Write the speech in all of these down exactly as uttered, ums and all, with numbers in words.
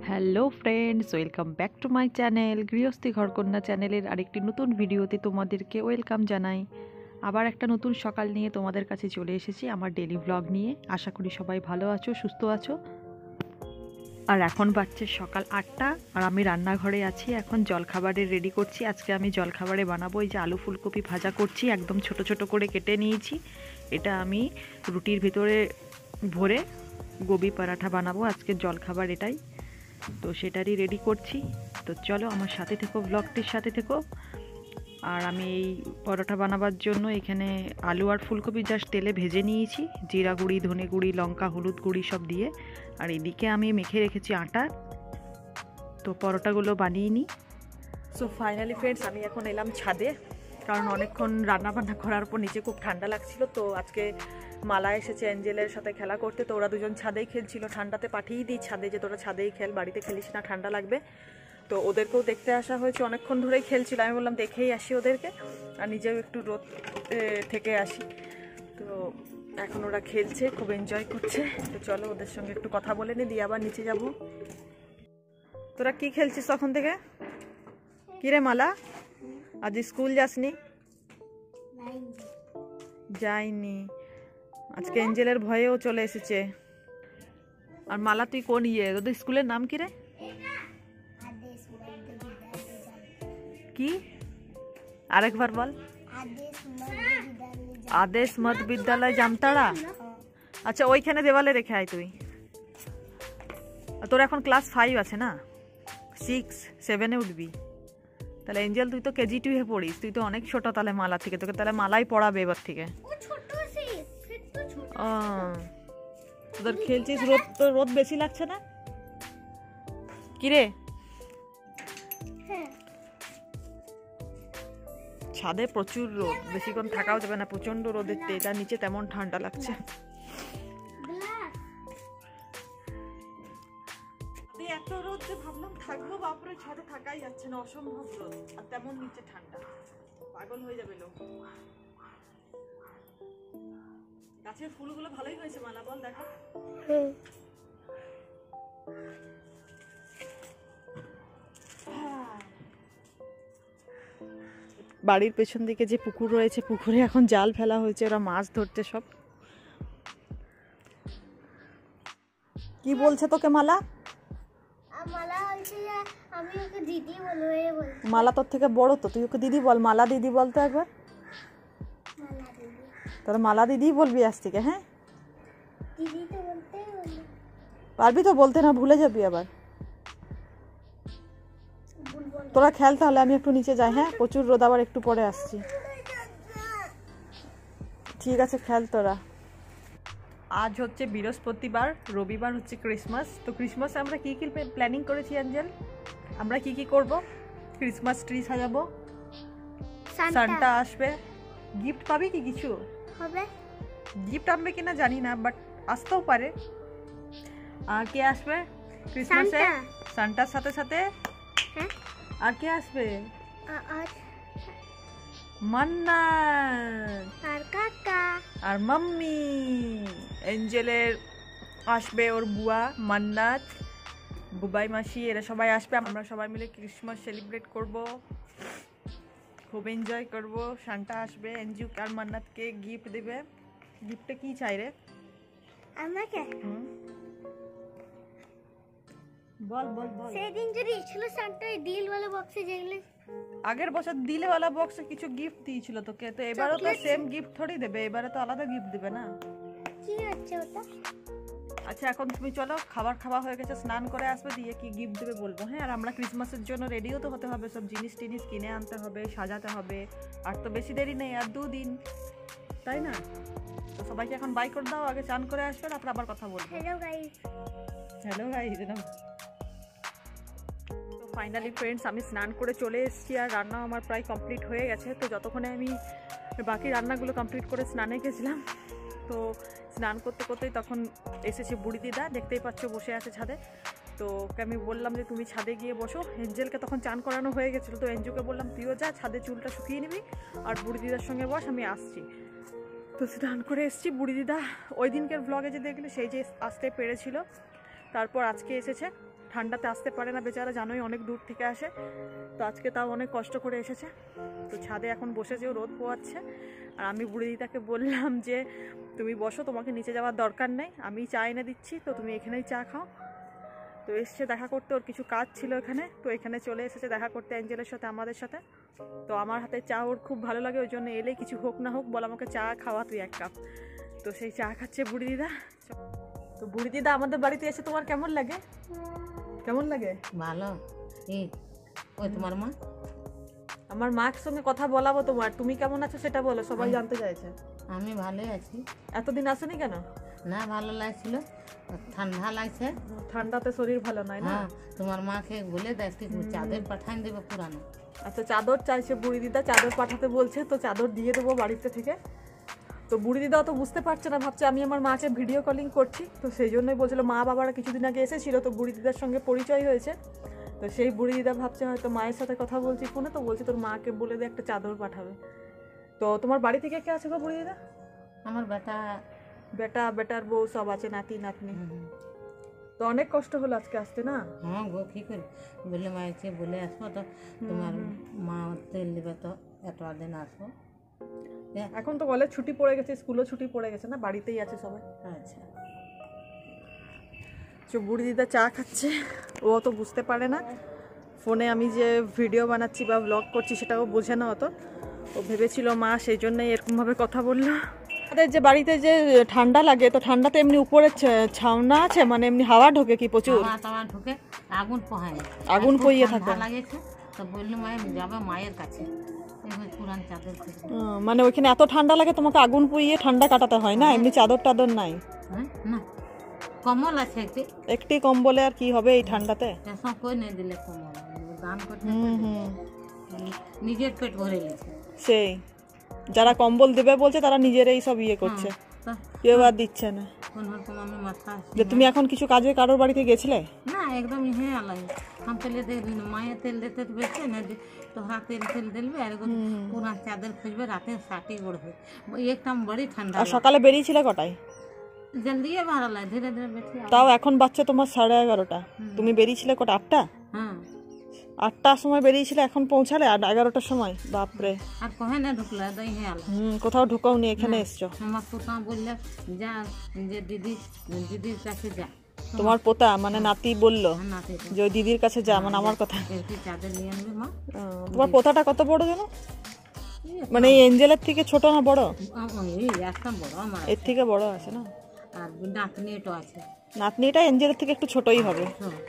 Hello friends, welcome back to my channel গৃহস্থী ঘরকন্যা চ্যানেলের আরেকটি নতুন ভিডিওতে তোমাদেরকে ওয়েলকাম জানাই। আবার একটা নতুন সকাল নিয়ে তোমাদের কাছে চলে এসেছি আমার ডেলি ব্লগ নিয়ে। আশা করি সবাই ভালো আছো, সুস্থ আছো। আর এখন বাজছে সকাল আটটা আর আমি রান্নাঘরে আছি। এখন জলখাবারের রেডি করছি। আজকে আমি জলখাবারে বানাবো এই যে আলু ফুলকপি ভাজা করছি, একদম ছোট ছোট করে কেটে নিয়েছি। এটা আমি রুটির ভিতরে ভরে গোবি পরাঠা বানাবো আজকের জলখাবার এটাই। তো সেটারই রেডি করছি। তো চলো আমার সাথে থেকো, ব্লগটির সাথে থেকো। আর আমি এই পরোটা বানাবার জন্য এখানে আলু আর ফুলকপি জাস্ট তেলে ভেজে নিয়েছি, জিরা গুঁড়ি, ধনে গুঁড়ি, লঙ্কা, হলুদ গুঁড়ি সব দিয়ে। আর এদিকে আমি মেখে রেখেছি আটা। তো পরোটাগুলো বানিয়ে নিই। সো ফাইনালি ফ্রেন্ডস, আমি এখন এলাম ছাদে, কারণ অনেকক্ষণ রান্না বান্না করার পর নিচে খুব ঠান্ডা লাগছিল। তো আজকে মালা এসেছে অ্যাঞ্জেলের সাথে খেলা করতে, তো ওরা দুজন ছাদেই খেলছিল। ঠান্ডাতে পাঠিয়ে দিই ছাদে যে তোরা ছাদেই খেল, বাড়িতে খেলিস না, ঠান্ডা লাগবে। তো ওদেরকেও দেখতে আসা হয়েছে, অনেকক্ষণ ধরেই খেলছিল। আমি বললাম দেখেই আসি ওদেরকে, আর নিজেও একটু রোদ থেকে আসি। তো এখন ওরা খেলছে, খুব এনজয় করছে। তো চলো ওদের সঙ্গে একটু কথা বলে নি, দিয়ে আবার নিচে যাব। তোরা কি খেলছিস তখন থেকে? কিরে মালা, আজ স্কুল যাসনি? যাইনি আজকে, এঞ্জেলের ভয়েও চলে এসেছে। আর মালা তুই কোন ইয়ে, ওদের স্কুলের নাম কি রে? কি আরেকবার বল। আদেশ মধ্য বিদ্যালয় জামতাড়া। আচ্ছা, ওইখানে দেওয়ালে রেখে আয় তুই। তোর এখন ক্লাস ফাইভ আছে না, সিক্স সেভেনে উঠবি। তাহলে এঞ্জেল তুই তো কেজি টু এ পড়িস, তুই তো অনেক ছোট তাহলে মালা থেকে। তোকে তাহলে মালাই পড়াবে এবার থেকে। তোদের খেলছিস, রোদ তো রোদ বেশি লাগছে না কিরে? ছাদে প্রচুর রোদ, বেশিক্ষণ থাকাও যাবে না, প্রচন্ড রোদের তেজ। আর নিচে তেমন ঠান্ডা লাগছে। এত রোদ যে ভাবলাম থাকবো, বাপরে ছাদে থাকাই যাচ্ছে না, অসম্ভব রোদ। আর তেমন নিচে ঠান্ডা, পাগল হয়ে যাবে লোক। গাছের ফুলগুলো ভালোই হয়েছে মালা, বল দেখো। বাড়ির পেছন দিকে যে পুকুর রয়েছে, পুকুরে এখন জাল ফেলা হয়েছে, ওরা মাছ ধরছে সব। কি বলছে তোকে মালা? মালা তোর থেকে বড় তো, তুই ওকে দিদি বল। মালা দিদি বলতো একবার। তোরা মালা দিদি বলবি আজ থেকে, হ্যাঁ? পারবি তো বলতে, না ভুলে যাবি আবার। তোরা খেল তাহলে, আমি একটু নিচে যাই। হ্যাঁ, প্রচুর রোদ, আবার একটু পরে আসছি। ঠিক আছে, খেল তোরা। আজ হচ্ছে বৃহস্পতিবার, রবিবার হচ্ছে ক্রিসমাস। তো ক্রিসমাসে আমরা কি কি প্ল্যানিং করেছি অ্যাঞ্জেল? আমরা কি কি করব? ক্রিসমাস ট্রি সাজাবো, সান্টা আসবে। গিফট পাবি কি কিছু? হবে। গিফট আনবে কিনা জানি না, বাট আসতেও পারে। আর কে আসবে ক্রিসমাসে? সান্টার সাথে সাথে আর কে আসবে? মান্নাত আর কাকা আর মাম্মি। এঞ্জেলের আসবে ওর বুয়া মান্নাত, বুবাই মাসি, এরা সবাই আসবে। আমরা সবাই মিলে ক্রিসমাস সেলিব্রেট করব, খুব এনজয় করব। সান্টা আসবে, এনজু আর মান্নাতকে গিফট দেবে। গিফটে কি চাই রে আমাকে? বল বল বল। সেদিন যদি ছিল সান্টা ডিল वाला বক্সে, যেগুলো আগের বছর দিলে वाला বক্সে কিছু গিফট দিয়েছিল তোকে, তো এবারও তো সেম গিফট থোড়ি দেবে, এবারে তো আলাদা গিফট দেবে না। কি হচ্ছে ওটা? আচ্ছা, এখন তুমি চলো, খাবার খাওয়া হয়ে গেছে, স্নান করে আসবে, দিয়ে কি গিফট দেবে বলবো। হ্যাঁ, আর আমরা ক্রিসমাসের জন্য রেডিও তো হতে হবে, সব জিনিস টিনিস কিনে আনতে হবে, সাজাতে হবে। আর তো বেশি দেরি নেই, আর দুদিন, তাই না? তো সবাইকে এখন বাই করে দাও, আগে চান করে আসবে, তারপর আবার কথা বলবো। Hello guys. Hello guys. তো ফাইনালি ফ্রেন্ডস, আমি স্নান করে চলে এসেছি, আর রান্না আমার প্রায় কমপ্লিট হয়ে গেছে। তো যতক্ষণে আমি বাকি রান্নাগুলো কমপ্লিট করে স্নানে গেছিলাম, তো স্নান করতে করতেই তখন এসেছে বুড়ি দিদা, দেখতেই পাচ্ছ বসে আছে ছাদে। তো ওকে আমি বললাম যে তুমি ছাদে গিয়ে বসো। এঞ্জেলকে তখন চান করানো হয়ে গেছিলো, তো এঞ্জুকে বললাম তুইও যা ছাদে, চুলটা শুকিয়ে নিবি, আর বুড়ি দিদার সঙ্গে বস, আমি আসছি। তো স্নান করে এসেছি। বুড়ি দিদা ওই দিনকের ব্লগে যে দেখলে, সেই যে আসতে পেরেছিল, তারপর আজকে এসেছে। ঠান্ডাতে আসতে পারে না বেচারা, জানোই অনেক দূর থেকে আসে। তো আজকে তাও অনেক কষ্ট করে এসেছে। তো ছাদে এখন বসেছেও, রোদ পোয়াচ্ছে। আর আমি বুড়ি দিদাকে বললাম যে তুমি বসো, তোমাকে নিচে যাওয়ার দরকার নেই, আমি চা এনে দিচ্ছি, তো তুমি এখানেই চা খাও। তো এসছে দেখা করতে, ওর কিছু কাজ ছিল এখানে, তো এখানে চলে এসেছে দেখা করতে অ্যাঞ্জেলের সাথে, আমাদের সাথে। তো আমার হাতে চা ওর খুব ভালো লাগে, ওই জন্য এলেই কিছু হোক না হোক বল আমাকে চা খাওয়া তুই এক কাপ। তো সেই চা খাচ্ছে বুড়ি দিদা। তো বুড়ি দিদা আমাদের বাড়িতে এসে তোমার কেমন লাগে? কেমন লাগে? ভালো। এই ওই তোমার মা? আমার মার সঙ্গে কথা বলাবো তোমার, তুমি কেমন আছো সেটা বলো, সবাই জানতে চাইছে। আমি ভালোই আছি। এতদিন আসোনি কেন? না, ভালো লাগছিল, ঠান্ডা লাগছে। ঠান্ডাতে শরীর ভালো নয় না? হ্যাঁ, তোমার মাকে বলে দেখ চাদর পাঠান দেবে পুরানো। আচ্ছা, চাদর চাইছে বুড়ি দিদা, চাদর পাঠাতে বলছে, তো চাদর দিয়ে দেবো বাড়িতে থেকে। তো বুড়ি দিদাও তো বুঝতে পারছে না, ভাবছে আমি আমার মাকে ভিডিও কলিং করছি, তো সেই জন্যই বলছিল। মা বাবারা কিছুদিন আগে এসেছিল, তো বুড়ি দিদার সঙ্গে পরিচয় হয়েছে। তো সেই বুড়ি দিদা ভাবছে হয়তো মায়ের সাথে কথা বলছি ফোনে, তো বলছি তোর মাকে বলে দে একটা চাদর পাঠাবে। তো তোমার বাড়ি থেকে কে আছে গো বুড়ি দিদা? আমার বেটা বেটা বেটার বউ সব আছে, নাতি নাতনি। তো অনেক কষ্ট হলো আজকে আসতে না? হ্যাঁ গো, কি করে বলে মাইছে বলে আসবো, তো তোমার মা তেল দেবে, তো এত দিন আসবো। এখন তো কলেজ ছুটি পড়ে গেছে, স্কুলও ছুটি পড়ে গেছে না, বাড়িতেই আছে সবাই। আচ্ছা। তো বুড়ি দিদা চা খাচ্ছে, ও তো বুঝতে পারে না ফোনে আমি যে ভিডিও বানাচ্ছি বা ব্লগ করছি সেটাও বোঝে না অত। ও ভেবেছিল মা, সেই জন্যই এরকমভাবে কথা বললো। আমাদের যে বাড়িতে যে ঠান্ডা লাগে, তো ঠান্ডাতে এমনি উপরে ছাউনা আছে, মানে এমনি হাওয়া ঢোকে কি প্রচুর? হাওয়া ঢোকে, আগুন পোহায়, আগুন পইয়ে থাকে। লাগেছে তো বললো মায়ের যাবে মায়ের কাছে, পুরান চাদর খুঁজবে। মানে ওইখানে এত ঠান্ডা লাগে তোমাকে আগুন পুইয়ে ঠান্ডা কাটাতে হয় না? এমনি চাদর টাদর নাই? না, কম্বল আছে একটি। একটি কম্বলে আর কি হবে এই ঠান্ডাতে? কই নেই দিলে কম্বল দান করতে, নিজের পেট ভরে গেছে। সেই যারা কম্বল দেবে বলছে তারা নিজেরাই সব ইয়ে করছে, কেউ আর দিচ্ছে না। যে তুমি এখন কিছু কাজে কারোর বাড়িতে গেছিলে? না, একদম হ্যাঁ আলাই हम पहले देख माया तेल देते तो बेचे ना, तोहरा तेल तेल दिलबे আর পুরা চাদর খুঁজবে, রাতে সাটি গড়বে, একদম বড়ি ঠান্ডা। আর সকালে বেরিয়েছিলে কটায়? জলদি বাড়ালাই, ধীরে ধীরে বেশি। তাও এখন বাচ্চা তোমার সাড়ে এগারোটা, তুমি বেরিয়েছিলে কটা? আটটা? হ্যাঁ, আটটার সময় বেরিয়েছিলে, এখন পৌঁছালে আর এগারোটার সময়। বাপরে। আর কোহে না ঢুকলে দই হে আলা। হুম, কোথাও ঢুকাও নি, এখানে এসছো। আমার পোতা বললে যা, যে দিদি দিদির কাছে যা। তোমার পোতা মানে নাতি বললো যে ওই দিদির কাছে যা, মানে আমার কথা। চাদর নিয়ে আনবে মা। তোমার পোতাটা কত বড় জানো? মানে এই এঞ্জেলের থেকে ছোট না বড়? একদম বড়, আমার এর থেকে বড় আছে না? আর নাতনিটা আছে। নাতনিটা এঞ্জেলের থেকে একটু ছোটই হবে।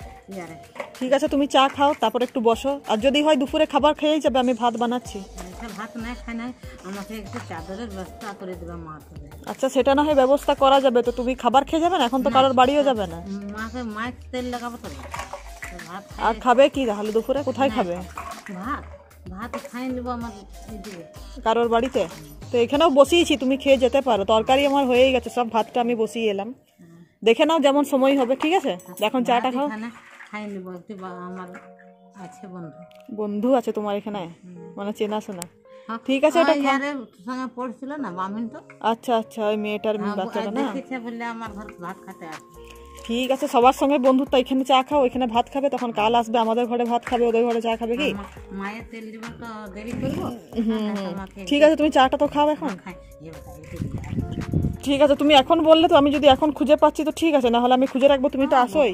ঠিক আছে, তুমি চা খাও, তারপর একটু বসো। আর যদি হয় দুপুরে খাবার খেয়েই যাবে, আমি ভাত বানাচ্ছি। ভাত না খাই না, আমাকে একটু চাদরের ব্যবস্থা করে দেবে মা। আচ্ছা, সেটা না হয় ব্যবস্থা করা যাবে, তো তুমি খাবার খেয়ে যাবে না? এখন তো কারোর বাড়িও যাবে না। মাকে মাছ তেল লাগাবো তো ভাত। আর খাবে কি তাহলে দুপুরে? কোথায় খাবে? ভাত ভাত খাই নেবো আমার কারোর বাড়িতে। তো এখানেও বসিয়েছি, তুমি খেয়ে যেতে পারো। তরকারি আমার হয়েই গেছে সব, ভাতটা আমি বসিয়ে এলাম। দেখে নাও যেমন সময় হবে, ঠিক আছে? এখন চাটা খাও। খাই নেবো একটু, আমার আছে বন্ধু। বন্ধু আছে তোমার এখানে, মানে চেনা শোনা? ঠিক আছে, ওটা সঙ্গে পড়ছিল না বামিন তো। আচ্ছা আচ্ছা, ওই মেয়েটার বাচ্চাটা না? বললে আমার ঘর ভাত খেতে আসবে। ঠিক আছে, সবার সঙ্গে বন্ধুত্ব। এখানে চা খাও, এখানে ভাত খাবে, তখন কাল আসবে আমাদের ঘরে ভাত খাবে, ওদের ঘরে চা খাবে। কি মায়ের তেল দিব তো দেরি করবো। ঠিক আছে, তুমি চাটা তো খাও এখন। ঠিক আছে, তুমি এখন বললে তো, আমি যদি এখন খুঁজে পাচ্ছি তো ঠিক আছে, না হলে আমি খুঁজে রাখবো। তুমি তো আসোই।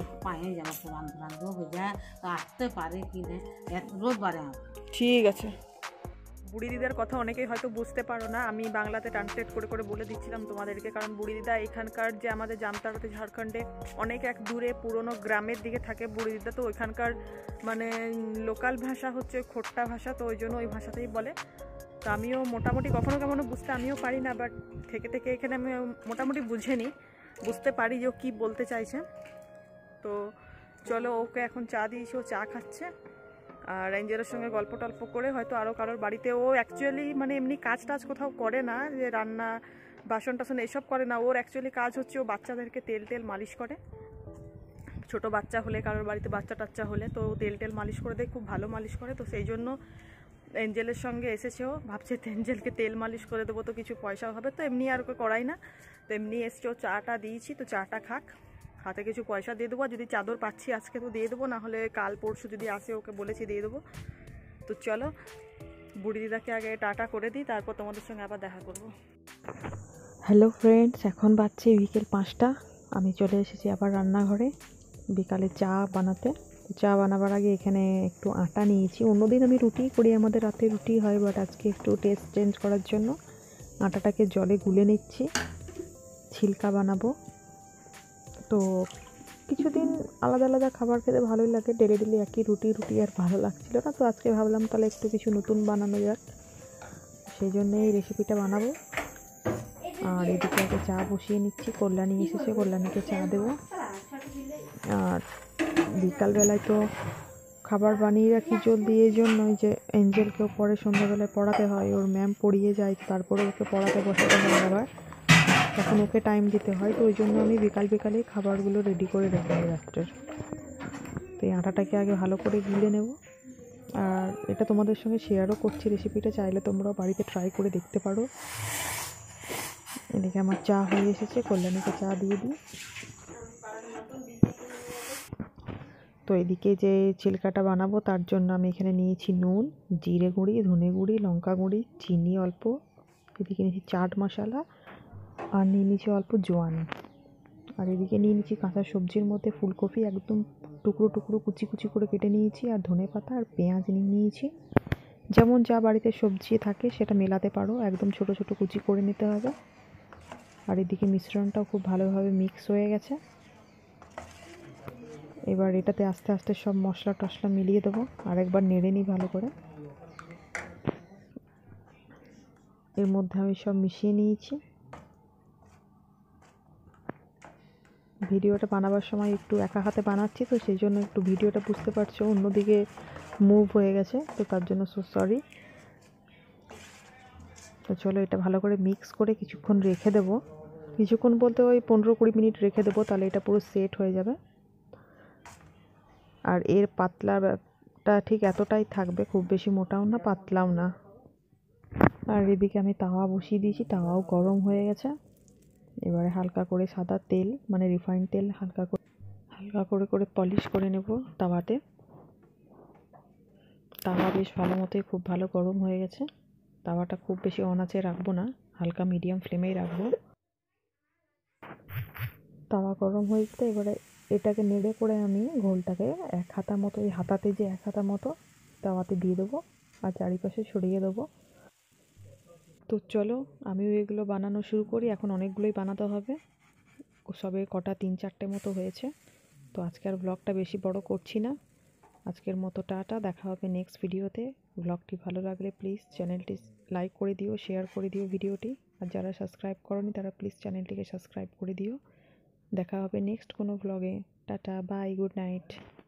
আসতে পারে কি রোববারে। ঠিক আছে। বুড়ি দিদার কথা অনেকেই হয়তো বুঝতে পারো না, আমি বাংলাতে ট্রান্সলেট করে করে বলে দিচ্ছিলাম তোমাদেরকে। কারণ বুড়ি দিদা এখানকার যে আমাদের জামতারাতে ঝাড়খণ্ডে অনেক এক দূরে পুরনো গ্রামের দিকে থাকে বুড়ি দিদা, তো ওইখানকার মানে লোকাল ভাষা হচ্ছে খোট্টা ভাষা, তো ওই জন্য ওই ভাষাতেই বলে। তো আমিও মোটামুটি কখনো কখনো বুঝতে আমিও পারি না, বাট থেকে থেকে এখানে আমি মোটামুটি বুঝে নিই, বুঝতে পারি যে ও কী বলতে চাইছে। তো চলো, ওকে এখন চা দিয়েছি, ও চা খাচ্ছে। আর এঞ্জেলের সঙ্গে গল্প টল্প করে হয়তো আরও কারোর বাড়িতে, ও অ্যাকচুয়ালি মানে এমনি কাজ টাজ কোথাও করে না, যে রান্না বাসন টাসন এসব করে না। ওর অ্যাকচুয়ালি কাজ হচ্ছে ও বাচ্চাদেরকে তেল টেল মালিশ করে। ছোট বাচ্চা হলে, কারোর বাড়িতে বাচ্চা টাচ্চা হলে, তো তেল টেল মালিশ করে দেয়, খুব ভালো মালিশ করে। তো সেই জন্য এঞ্জেলের সঙ্গে এসেছেও, ভাবছে এঞ্জেলকে তেল মালিশ করে দেবো, তো কিছু পয়সাও হবে। তো এমনি আর ওকে করাই না, তো এমনি এসছে। ও চাটা দিয়েছি, তো চাটা খাক। হাতে কিছু পয়সা দিয়ে দেবো, যদি চাদর পাচ্ছি আজকে তো দিয়ে দেবো, না হলে কাল পরশু যদি আসে ওকে বলেছি দিয়ে দেবো। তো চলো বুড়ি দিদাকে আগে টাটা করে দিই, তারপর তোমাদের সঙ্গে আবার দেখা করব। হ্যালো ফ্রেন্ডস, এখন বাজছে বিকেল পাঁচটা। আমি চলে এসেছি আবার রান্নাঘরে বিকালে চা বানাতে। চা বানাবার আগে এখানে একটু আটা নিয়েছি। অন্যদিন আমি রুটি করি, আমাদের রাতে রুটি হয়, বাট আজকে একটু টেস্ট চেঞ্জ করার জন্য আটাটাকে জলে গুলে নিচ্ছি, ছিলকা বানাবো। তো কিছুদিন আলাদা আলাদা খাবার খেতে ভালোই লাগে, ডেলি ডেলি একই রুটি রুটি আর ভালো লাগছিল না। তো আজকে ভাবলাম তাহলে একটু কিছু নতুন বানানো যাক, সেই জন্য এই রেসিপিটা বানাবো। আর এদিকে আগে চা বসিয়ে নিচ্ছি, কল্যাণী এসেছে, কল্যাণীকে চা দেবো। আর বিকালবেলায় তো খাবার বানিয়ে রাখি জলদি, এই জন্যই যে এঞ্জেলকেও পরে সন্ধ্যাবেলায় পড়াতে হয়, ওর ম্যাম পড়িয়ে যায়, তারপরে ওকে পড়াতে বসাতে হয়, আবার তখন ওকে টাইম দিতে হয়। তো ওই জন্য আমি বিকাল বিকালে খাবারগুলো রেডি করে রেখে দিই রাত্রের। তো এই আটাটাকে আগে ভালো করে গুলে নেব। আর এটা তোমাদের সঙ্গে শেয়ারও করছি রেসিপিটা, চাইলে তোমরাও বাড়িতে ট্রাই করে দেখতে পারো। এদিকে আমার চা হয়ে এসেছে, কল্যাণীকে চা দিয়ে দিই। তো এদিকে যে চিলকাটা বানাবো তার জন্য আমি এখানে নিয়েছি নুন, জিরে গুঁড়ি, ধনে গুঁড়ি, লঙ্কা গুঁড়ি, চিনি অল্প, এদিকে নিয়েছি চাট মশলা, আর নিয়ে নিয়েছি অল্প জোয়ান। আর এদিকে নিয়ে নিয়েছি কাঁচা সবজির মধ্যে ফুলকপি একদম টুকরো টুকরো কুচি কুচি করে কেটে নিয়েছি, আর ধনে পাতা আর পেঁয়াজ নিয়ে নিয়েছি। যেমন যা বাড়িতে সবজি থাকে সেটা মেলাতে পারো, একদম ছোট ছোট কুচি করে নিতে হবে। আর এদিকে মিশ্রণটাও খুব ভালোভাবে মিক্স হয়ে গেছে। এবার এটাতে আস্তে আস্তে সব মশলা টশলা মিলিয়ে দেবো, আর একবার নেড়ে নিই ভালো করে। এর মধ্যে আমি সব মিশিয়ে নিয়েছি। ভিডিওটা বানাবার সময় একটু একা হাতে বানাচ্ছি, তো সেই জন্য একটু ভিডিওটা বুঝতে পারছো অন্যদিকে মুভ হয়ে গেছে, তো তার জন্য সো সরি। তো চলো এটা ভালো করে মিক্স করে কিছুক্ষণ রেখে দেবো, কিছুক্ষণ বলতে ওই পনেরো কুড়ি মিনিট রেখে দেবো, তাহলে এটা পুরো সেট হয়ে যাবে। আর এর পাতলাটা ঠিক এতটাই থাকবে, খুব বেশি মোটাও না পাতলাও না। আর এদিকে আমি তাওয়া বসিয়ে দিয়েছি, তাওয়াও গরম হয়ে গেছে। এবারে হালকা করে সাদা তেল মানে রিফাইন্ড তেল হালকা করে হালকা করে করে পলিশ করে নেব তাওয়াতে। তাওয়া বেশ ভালো মতোই খুব ভালো গরম হয়ে গেছে। তাওয়াটা খুব বেশি অন আঁচে রাখবো না, হালকা মিডিয়াম ফ্লেমেই রাখবো। তাওয়া গরম হয়ে যেতে এবারে এটাকে নেড়ে করে আমি ঘোলটাকে এক হাতা মতো, এই হাতাতে যে এক হাতা মতো তাওয়াতে দিয়ে দেবো, আর চারিপাশে ছড়িয়ে দেবো। তো চলো আমিও এগুলো বানানো শুরু করি, এখন অনেকগুলোই বানাতে হবে, সবে কটা তিন চারটে মতো হয়েছে। তো আজকে আর ব্লগটা বেশি বড় করছি না, আজকের মতো টাটা, দেখা হবে নেক্সট ভিডিওতে। ব্লগটি ভালো লাগলে প্লিজ চ্যানেলটি লাইক করে দিও, শেয়ার করে দিও ভিডিওটি, আর যারা সাবস্ক্রাইব করোনি তারা প্লিজ চ্যানেলটিকে সাবস্ক্রাইব করে দিও। দেখা হবে নেক্সট কোনো ব্লগে। Tata, bye, good night.